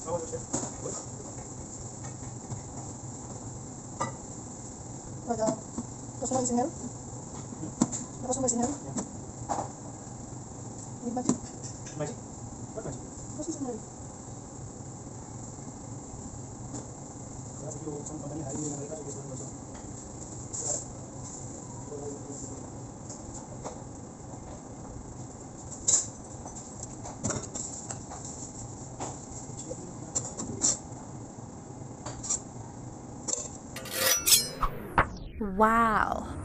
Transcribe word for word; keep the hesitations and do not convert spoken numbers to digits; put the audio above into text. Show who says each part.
Speaker 1: Like, uh, customizing hair? Customizing hair? Need magic?
Speaker 2: Magic? What magic?
Speaker 1: Customizing hair.
Speaker 2: Kaya yung isang company hiring yung Amerika, gusto nyo sa
Speaker 3: Wow.